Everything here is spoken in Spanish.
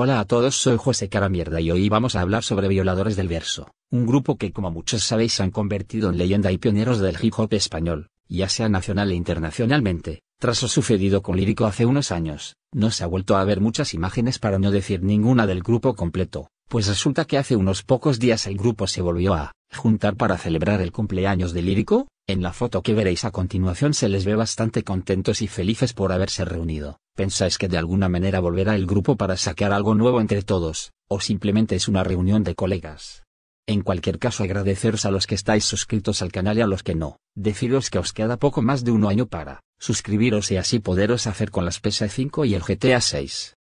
Hola a todos, soy José Caramierda y hoy vamos a hablar sobre Violadores del Verso, un grupo que como muchos sabéis se han convertido en leyenda y pioneros del hip hop español, ya sea nacional e internacionalmente. Tras lo sucedido con Lírico hace unos años, no se ha vuelto a ver muchas imágenes, para no decir ninguna, del grupo completo, pues resulta que hace unos pocos días el grupo se volvió a juntar para celebrar el cumpleaños de Lírico. En la foto que veréis a continuación se les ve bastante contentos y felices por haberse reunido. ¿Pensáis que de alguna manera volverá el grupo para sacar algo nuevo entre todos, o simplemente es una reunión de colegas? En cualquier caso, agradeceros a los que estáis suscritos al canal y a los que no. Deciros que os queda poco más de un año para suscribiros y así poderos hacer con las PS5 y el GTA 6.